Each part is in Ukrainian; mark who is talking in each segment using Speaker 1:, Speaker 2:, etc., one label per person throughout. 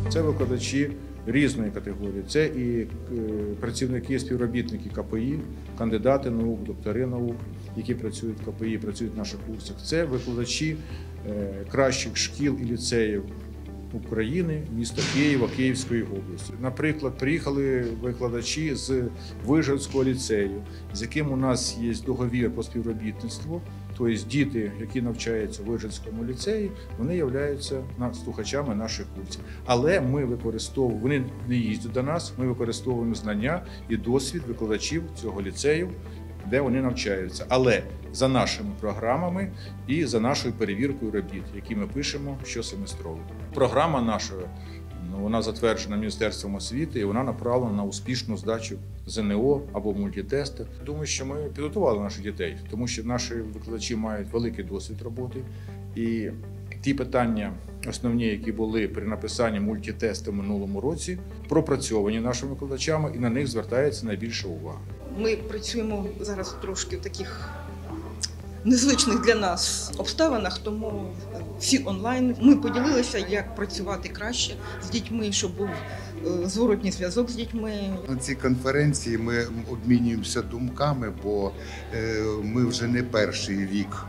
Speaker 1: Це викладачі різної категорії. Це і працівники, співробітники КПІ, кандидати наук, доктори наук, які працюють в КПІ, працюють в наших курсах. Це викладачі кращих шкіл і ліцеїв України, міста Києва, Київської області. Наприклад, приїхали викладачі з Вижгородського ліцею, з яким у нас є договір про співробітництво. Тобто діти, які навчаються в Вижгородському ліцеї, вони являються слухачами наших курсів. Але ми використовуємо, вони не їздять до нас, ми використовуємо знання і досвід викладачів цього ліцею, де вони навчаються. Але за нашими програмами і за нашою перевіркою робіт, які ми пишемо щосеместрово. Програма наша, вона затверджена Міністерством освіти і вона направлена на успішну здачу ЗНО або мультитести. Думаю, що ми підготували наших дітей, тому що наші викладачі мають великий досвід роботи. І ті питання основні, які були при написанні мультитесту в минулому році, пропрацьовані нашими викладачами і на них звертається найбільша увага.
Speaker 2: Ми працюємо зараз трошки в таких незвичних для нас обставинах, тому всі онлайн. Ми поділилися, як працювати краще з дітьми, щоб був зворотній зв'язок з дітьми.
Speaker 3: На цій конференції ми обмінюємося думками, бо ми вже не перший рік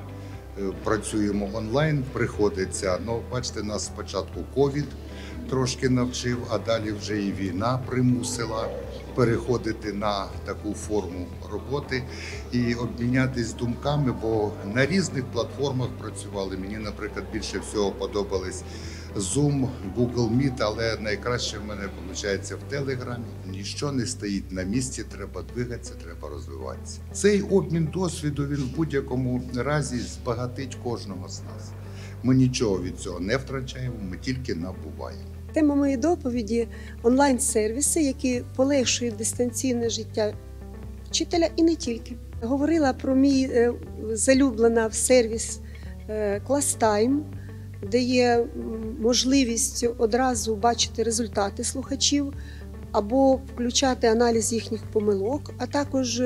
Speaker 3: працюємо онлайн, приходиться. Ну, бачите, нас спочатку ковід трошки навчив, а далі вже і війна примусила переходити на таку форму роботи і обмінятись думками, бо на різних платформах працювали. Мені, наприклад, більше всього подобались Zoom, Google Meet, але найкраще в мене виходить в Телеграмі. Ніщо не стоїть на місці, треба двигатися, треба розвиватися. Цей обмін досвіду, він в будь-якому разі збагатить кожного з нас. Ми нічого від цього не втрачаємо, ми тільки набуваємо.
Speaker 4: Тема моєї доповіді – онлайн-сервіси, які полегшують дистанційне життя вчителя і не тільки. Говорила про мій залюблений сервіс ClassTime, де є можливість одразу бачити результати слухачів або включати аналіз їхніх помилок, а також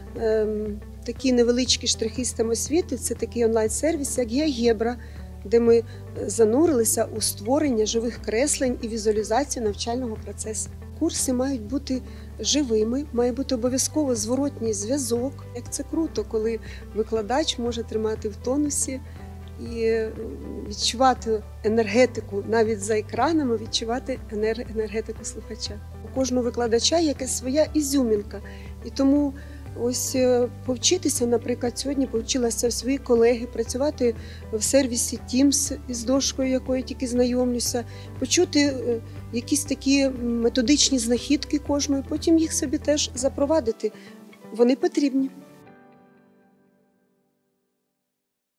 Speaker 4: такі невеличкі штрихи з освіти – це такий онлайн-сервіс, як GeoGebra, де ми занурилися у створення живих креслень і візуалізацію навчального процесу. Курси мають бути живими, має бути обов'язково зворотній зв'язок. Як це круто, коли викладач може тримати в тонусі і відчувати енергетику, навіть за екранами відчувати енергетику слухача. У кожного викладача якась своя ізюмінка, і тому ось повчитися, наприклад, сьогодні повчилася свої колеги працювати в сервісі Teams із дошкою, якою тільки знайомлюся, почути якісь такі методичні знахідки кожної, потім їх собі теж запровадити. Вони потрібні.